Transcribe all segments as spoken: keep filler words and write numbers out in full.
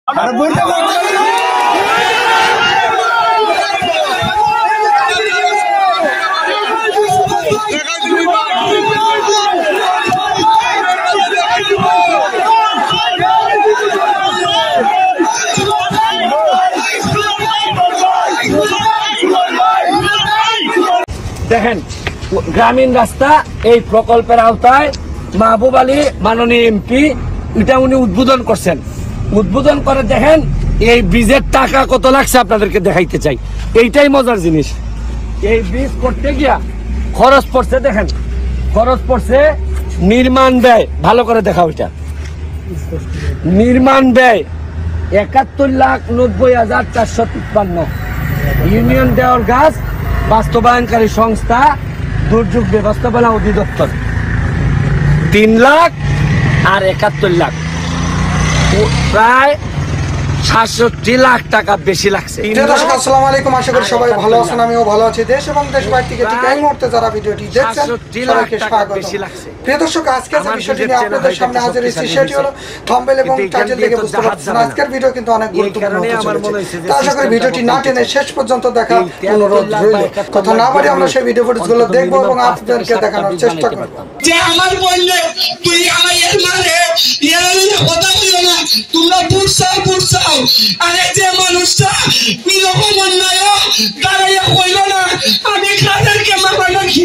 দেখেন গ্রামীণ রাস্তা এই প্রকল্পের আওতায় মাহবুব আলী মাননীয় এমপি এটা উনি উদ্বোধন করছেন। উদ্বোধন করে দেখেন এই ব্রিজের টাকা কত লাগছে আপনাদেরকে দেখাইতে চাই। এইটাই মজার জিনিস। এই ব্রিজ করতে গিয়া খরচ পড়ছে, দেখেন খরচ পড়ছে নির্মাণ ব্যয়, ভালো করে দেখা ওইটা নির্মাণ ব্যয় একাত্তর লাখ নব্বই হাজার চারশো তিপ্পান্ন। ইউনিয়ন দেওয়ার গাছ বাস্তবায়নকারী সংস্থা দুর্যোগ ব্যবস্থাপনা অধিদপ্তর তিন লাখ আর একাত্তর লাখ প্রায় সাতষট্টি লাখ টাকা বেশি লাগছে। আসসালামু আলাইকুম, আশা করি সবাই ভালো আছেন, আমিও ভালো আছি। দেশ এবং দেশ বাইরে থেকে ঠিক এই মুহূর্তে যারা ভিডিওটি দেখছেন সবাইকে স্বাগত। প্রিয় দর্শক, আজকে যে বিষয়টি নিয়ে আপনাদের সামনে হাজির হয়েছি সেটি হলো থাম্বনেল এবং টাইটেল দেখে বুঝতে পারছেন আজকের ভিডিও কিন্তু অনেক গুরুত্বপূর্ণ হতে চলেছে। তো আশা করি ভিডিওটি না টেনে শেষ পর্যন্ত দেখা অনুরোধ রইল। কথা না বাড়িয়ে আমরা সেই ভিডিও ফুটেজগুলো দেখবো এবং আপনাদেরকে দেখানোর চেষ্টা করব। যে আমার বললে তুই আমার এর মানে এর কথা বলো না, তোমরা বুঝছাও বুঝছাও। আরে যে মানুষটা এরকম অন্যায় দাঁড়াইয়া কইল না আমি কাদেরকে মামা রাখি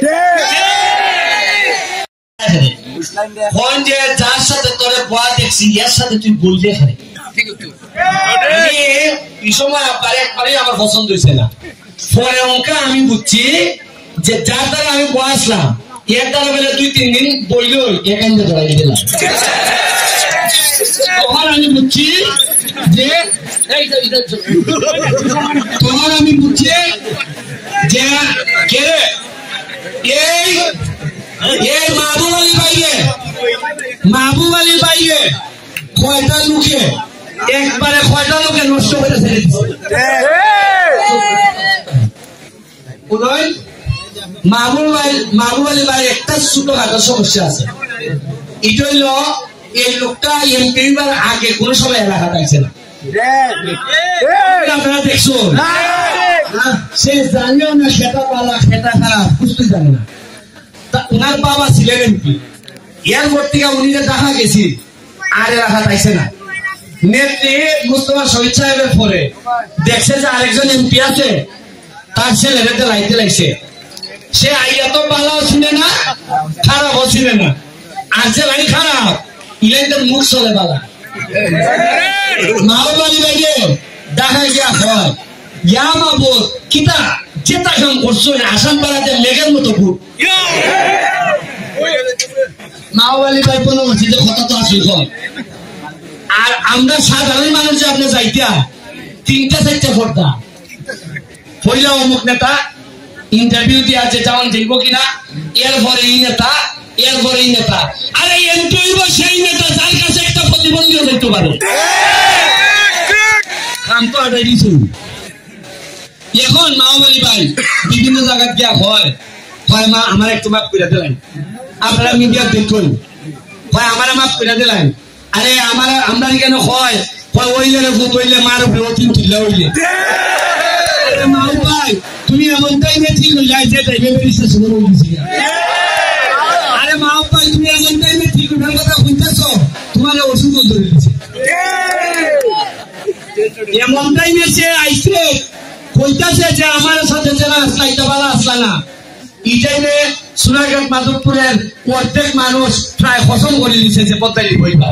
ফোন যে যার সাথে তোরে বয়া দেখছি এর সাথে তুই বললে খারে এই সময় আপারে একবারে আমার পছন্দ হয়েছে না। পরে অঙ্কা আমি বুঝছি যে যার দ্বারা আমি বয়া আসলাম এর দ্বারা বেলা দুই তিন দিন বইল এখান থেকে ধরাই দিলাম। তখন আমি বুঝছি যে তখন আমি বুঝছি যে কে এই এই মাহবুব আলী ভাইয়ে মাহবুব আলী ভাইয়ে কয়টা লোকে একবারে কয়টা লোকে নষ্ট করে ছেড়ে দিচ্ছে। মাহবুব ভাই মাহবুব আলী ভাই একটা ছোটখাটো সমস্যা আছে। এটা হইল এই লোকটা এমপি বার আগে কোন সময় এলাকা থাকছে না, আপনারা দেখছেন। সে জানিও না সেটা পালা সেটা খারাপ বুঝতে জানে না। তা ওনার বাবা ছিলেন এমপি, এরপর থেকে উনি যে দেখা গেছি আর এলাকা থাকছে না। নেত্রী মুস্তফা শহীদ সাহেবের পরে দেখছে যে আরেকজন এমপি আছে, তার ছেলেদের লাইতে লাগছে। সে আইয়া তো ভালো ছিলেন না খারাপও ছিলেন না, আর যে লাইন খারাপ ইলেকট্রিক মুখ চলে বালা মাহবুব আলী ভাইয়ে দেখা গিয়া হয় ইয়া মাহবুব কিতা যেটা কাম করছো আসাম পাড়াতে মেঘের মতো ভূত। মাহবুব আলী ভাই কোনো মসজিদে কথা তো আসল হয়। আর আমরা সাধারণ মানুষ যে আপনি যাইতা তিনটা চারটা ফোরটা পয়লা অমুক নেতা ইন্টারভিউ দিয়ে আছে যেমন দেখবো কিনা, এরপরে এই নেতা এরপরে এই নেতা। আরে এমপি সেই নেতা যার কাছে একটা প্রতিবন্ধীও দেখতে পারে কাম তো আটাই দিচ্ছি। এখন মাহবুব আলী ভাই বিভিন্ন জায়গায় গিয়া হয় হয় মা আমার একটু মাফ করে দিলেন, আপনারা মিডিয়া দেখুন হয় আমার মাফ করে দিলেন। আরে আমার আমরা কেন হয় হয় ওইলে ভূত হইলে মার উপরে অতিন তুললে হইলে মাহবুব ভাই তুমি এমন টাইমে ঠিক হয়ে যায় যে টাইমে বেরিয়েছে শুনে বলছি। আরে মাহবুব ভাই তুমি এমন টাইমে ঠিক হওয়ার কথা কইতেছ তোমার ওষুধ ধরে দিচ্ছে। এমন টাইমে সে আইছে কইতাছে যে আমার সাথে যারা আসলাইতে পারা আসলা না। এই টাইমে সোনারঘাট মাধবপুরের প্রত্যেক মানুষ প্রায় পছন্দ করে দিচ্ছে যে পদ্মারি বইবা।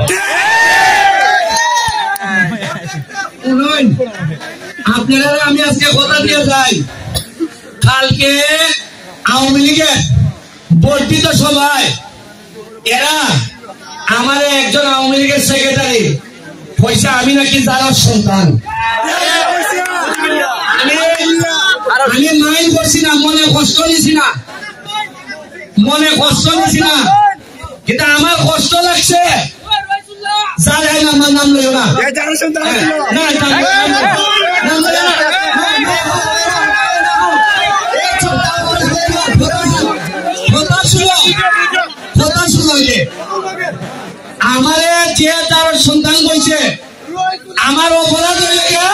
আপনারা আমি আজকে কথা দিয়ে যাই, কালকে আওয়ামী লীগের বর্ধিত সভায় এরা আমার একজন আওয়ামী লীগের সেক্রেটারি পয়সা আমি নাকি যারা সন্তান আমি মাইন্ড করছি না, মনে কষ্ট নিছি না মনে কষ্ট নিছি না কিন্তু আমার কষ্ট লাগছে। যারা আমার নাম লইও না আমারে যে তার সন্তান কইছে আমার অপরাধ হয়ে গেল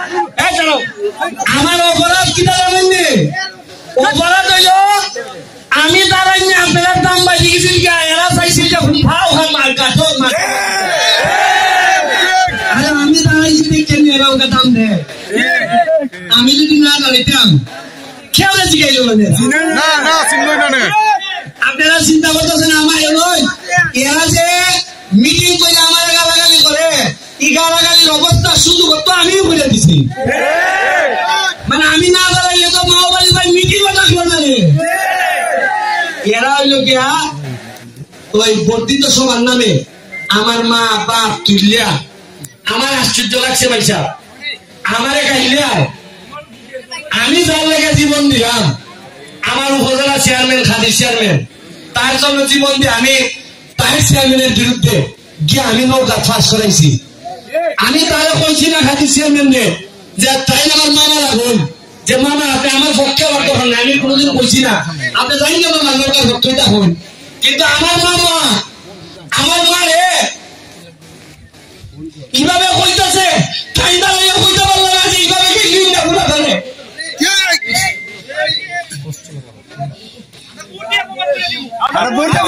আমার অপরাধ কি জানেন অপরাধ হইল আমি দাঁড়াই আপনারা দাম বাড়ি গেছিল এরা চাইছিল যে ভাও হয় মার কাঠো আরে আমি দাঁড়াইছি দেখছেন এরা ওকে দাম দেয় আমি যদি না দাঁড়াইতাম কেউ জিজ্ঞাসা করলেন আপনারা চিন্তা করতেছেন আমার নয় এরা যে মিটিং করে আমার গালাগালি করে এই গালাগালির অবস্থা শুধু করতো আমিও করে দিছি মানে আমি না দাঁড়াইলে তো মাওবাড়ি ভাই মিটিংও ডাকলো না রে এরা হইল গিয়া ওই বর্ধিত সবার নামে আমার মা বাপ তুলিয়া আমার আশ্চর্য লাগছে ভাইসা আমারে গাইলিয়া আমি যার লেগে জীবন দিলাম আমার উপজেলা চেয়ারম্যান খাদির চেয়ারম্যান তার জন্য জীবন দিয়ে আমি তার চেয়ারম্যানের বিরুদ্ধে গিয়ে আমি নৌকা ফাঁস করাইছি আমি তারা কইছি না খাদির চেয়ারম্যান যে তাই আমার মামা রাখুন যে মামা আপনি আমার পক্ষে আমার তখন আমি কোনোদিন কইছি না আপনি জানি না আমার নৌকার ভক্তটা হন কিন্তু আমার মামা আমার মা রে কিভাবে কইতেছে তাই দাঁড়িয়ে কইতে পারলো না যে এইভাবে কি লিঙ্গা ঘুরা ধরে আর বইটা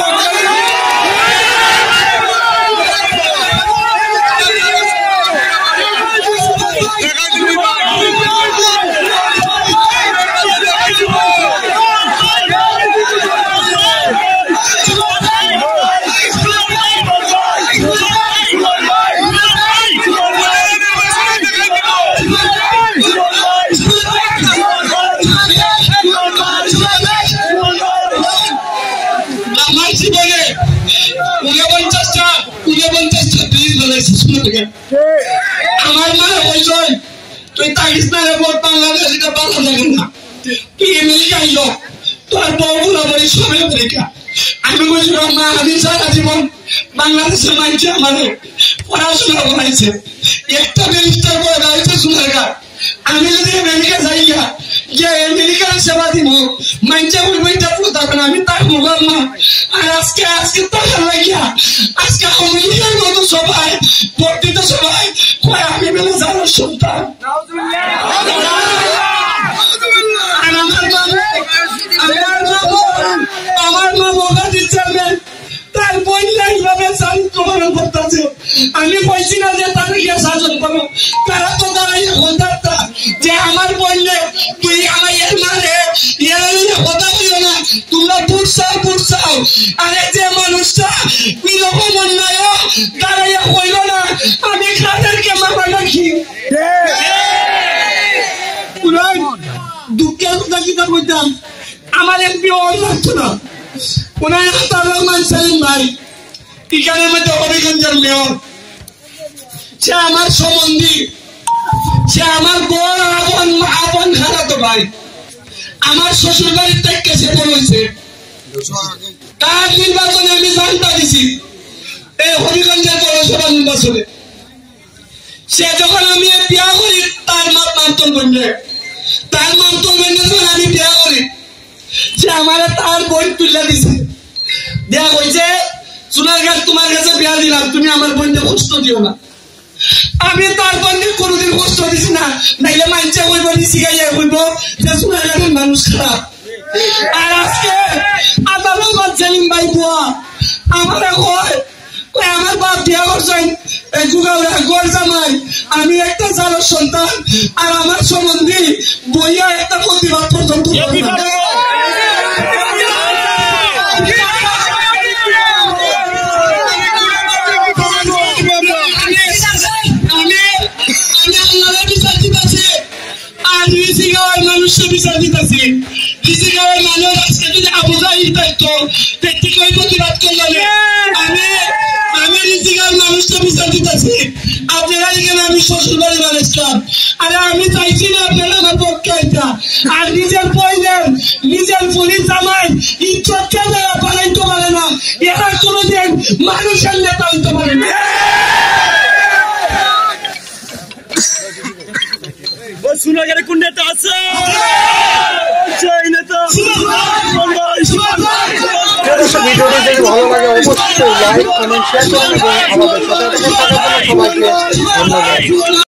আমার মা বলছ তুই তাকিস না রে বাংলাদেশ এটা ভালো লাগে না তুই আমেরিকা আইল তোর বউগুলো বলি সব আমেরিকা আমি বলছিলাম মা আমি সারা জীবন বাংলাদেশের মানুষে আমাদের পড়াশোনা করাইছে একটা ব্যারিস্টার করে দাঁড়িয়েছে সোনারগা আমি যদি আমেরিকা যাই গা যে আমেরিকার সেবা দিব মানুষে বলবো এটা প্রতাপন আমি তার মোবাইল মা আর আজকে আজকে টাকা লাগিয়া আজকে আমেরিকার মতো সবাই বর্ধিত সবাই কয় আমি বেলা যাওয়ার সন্তান আর আমার মা আমার মা আমার মা মোগা দিচ্ছেন তার বইলা এইভাবে চালিত করতেছে আমি কইছি না যে তার গিয়ে শাসন করো তারা তো দাঁড়াইয়া কথা যে আমার বললে তুই আমার এর মানে এর কথা বলিও না তোমরা পুরসাও পুরসাও আরে যে মানুষটা এরকম অন্যায় দাঁড়াইয়া কইল না আমি কাদেরকে মামা রাখি দুঃখের কথা কি তার বলতাম আমার এমপি অন লাগতো না ওনার তার রহমান সেলিম ভাই এখানের মধ্যে হবিগঞ্জের মেয়র সে আমার সম্বন্ধী সে আমার বড় আপন আপন খালাতো ভাই আমার শ্বশুর বাড়ির থেকে সে পড়েছে তার নির্বাচনে আমি জানতা দিছি এই হবিগঞ্জের পৌরসভা নির্বাচনে সে যখন আমি বিয়া করি তার মার মান্তন বন্ধে তার মান্তন বন্ধে যখন আমি বিয়া করি সে আমার তার বই তুলে দিছে দেয়া হয়েছে সোনার গাছ তোমার কাছে বিয়া দিলাম তুমি আমার বন্ধে কষ্ট দিও না আমি তার বন্ধে কোনোদিন কষ্ট দিছি না নাইলে মানছে ওই বন্ধে শিখাইয়া বলব যে সোনার গাছের মানুষ খারাপ আর আজকে আদালত সেলিম ভাই বুয়া আমার কয় আমার বাপ বিয়া করছেন গড় জামাই আমি একটা চালক সন্তান আর আমার সম্বন্ধে বইয়া একটা প্রতিবাদ পর্যন্ত মানুষ বিচার দিতেছি মানুষ আজকে যদি আবুজাহির থাকতো ব্যক্তিগত প্রতিবাদ করলে আমি আমি রিজিকার মানুষটা বিচার দিতেছি আপনারা এখানে আমি শ্বশুর বাড়ি মানুষলাম আরে আমি চাইছি না আপনারা আমার পক্ষে এটা আর নিজের পয়লেন নিজের পুলিশ জামাই ইজ্জতকে যারা বানাইতে পারে না এরা কোনোদিন মানুষের নেতা হইতে পারে না সুনাগারে কোন নেতা আছে ভিডিওটি যদি ভালো লাগে অবশ্যই লাইক কমেন্ট শেয়ার করুন এবং আমাদের সাথে থাকার জন্য সবাইকে ধন্যবাদ।